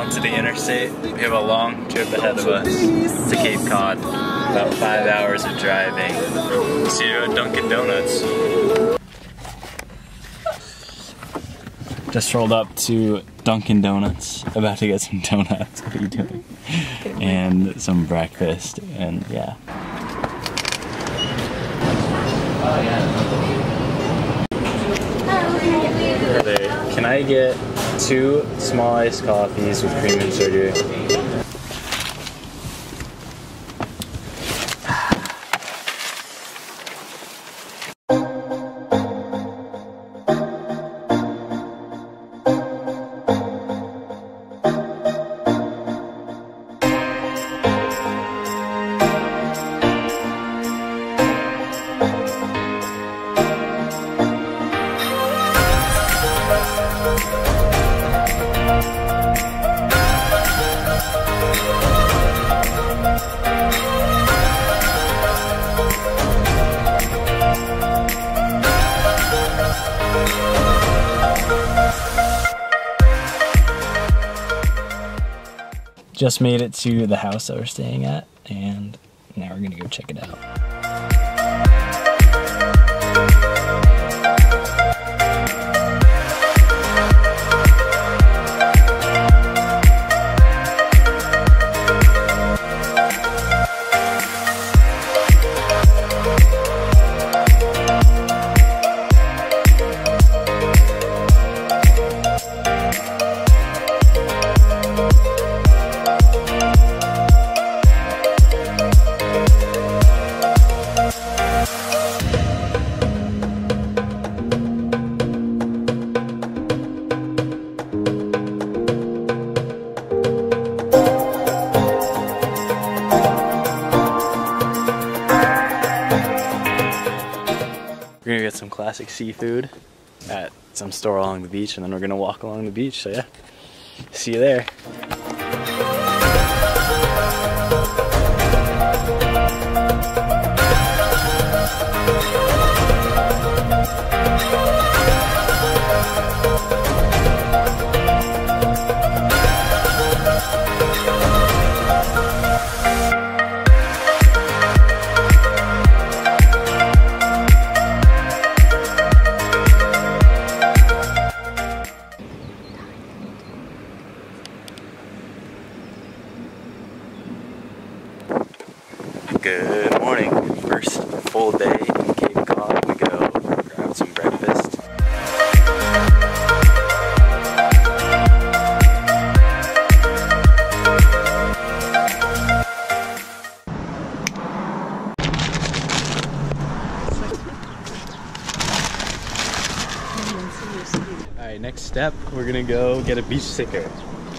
onto the interstate. We have a long trip ahead of us to Cape Cod. About 5 hours of driving to Dunkin' Donuts. Just rolled up to Dunkin' Donuts, about to get some donuts. What are you doing? And some breakfast, and yeah. Oh yeah. There. Can I get 2 small iced coffees with cream and sugar? Just made it to the house that we're staying at, and now we're gonna go check it out. We're gonna get some classic seafood at some store along the beach, and then we're gonna walk along the beach, so yeah. See you there. Good morning. First full day in Cape Cod. We go grab some breakfast. Alright, next step, we're gonna go get a beach sticker.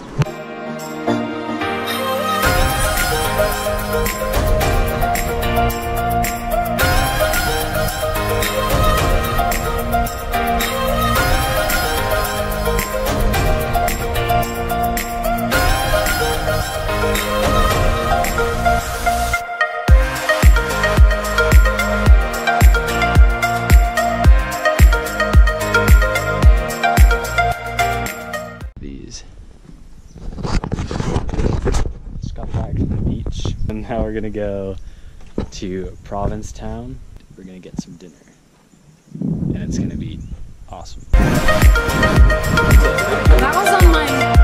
Just got back from the beach, and now we're gonna go to Provincetown. We're gonna get some dinner, and it's gonna be awesome. That was on my